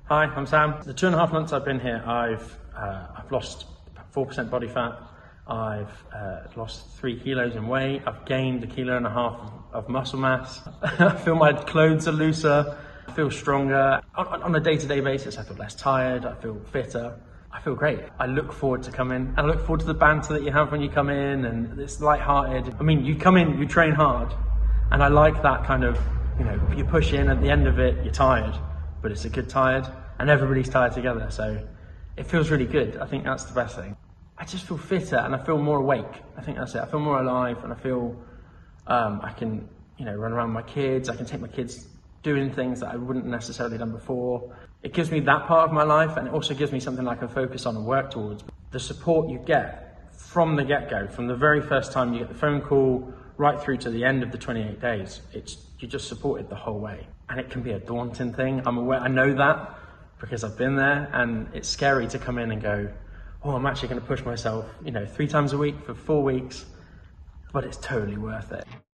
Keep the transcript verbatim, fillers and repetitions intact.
Hi, I'm Sam. The two and a half months I've been here, I've uh, I've lost four percent body fat. I've uh, lost three kilos in weight. I've gained a kilo and a half of muscle mass. I feel my clothes are looser. I feel stronger. On, on a day-to-day basis, I feel less tired. I feel fitter. I feel great. I look forward to coming, and I look forward to the banter that you have when you come in, and it's light-hearted. I mean, you come in, you train hard, and I like that kind of, you know, you push in, at the end of it, you're tired, but it's a good tired, and everybody's tired together, so it feels really good. I think that's the best thing. I just feel fitter, and I feel more awake. I think that's it. I feel more alive, and I feel um, I can, you know, run around with my kids. I can take my kids doing things that I wouldn't necessarily done before. It gives me that part of my life, and it also gives me something I can focus on and work towards. The support you get from the get-go, from the very first time you get the phone call, right through to the end of the twenty-eight days, it's you're just supported the whole way. And it can be a daunting thing. I'm aware, I know that because I've been there, and it's scary to come in and go, oh, I'm actually going to push myself, you know, three times a week for four weeks, but it's totally worth it.